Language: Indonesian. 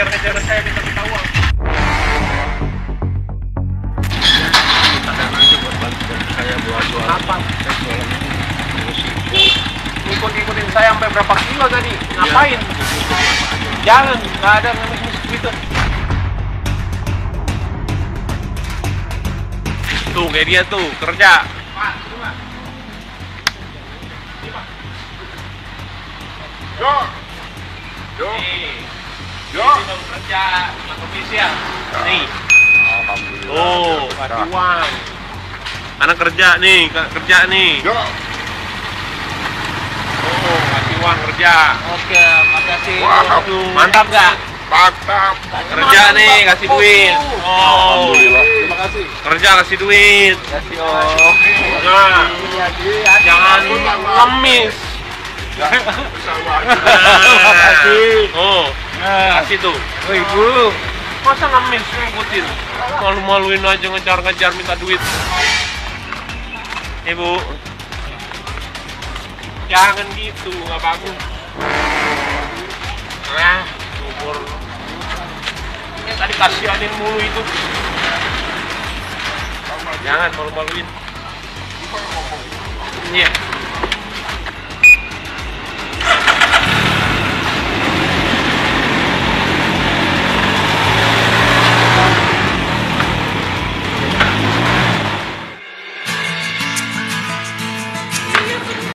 ngejar-ngejar saya minta uang. Kadang aja buat bantu saya buat jualan. Apa? Saya jualan ngikut-ngikutin saya sampai berapa kilo tadi? Ngapain? Jangan, nggak ada ngemis-ngemis gitu. Tuh kayak dia tuh kerja. Pak, coba. Ini Pak. Yo. Yo. Nih. Yo. Ini baru kerja, sama komisi ya. Nih. Alhamdulillah. Oh, kasih uang. Anak kerja nih, kerja nih. Yo. Oh, kasih uang kerja. Oke, makasih. Wah, Mantap nggak? Mantap. Kerja nih, kasih duit. Oh, Alhamdulillah. Terima kasih. kerja kasih duit. Kasih om. Nah, jangan ngemis. Makasih. Oh, kasih tuh. Oh ibu. Masa ngemis ngikutin? Malu-maluin aja ngejar-ngejar minta duit. Ibu, jangan gitu, nggak bagus. Nah, umur ini tadi kasihanin mulu itu. Jangan malu-maluin. Iya.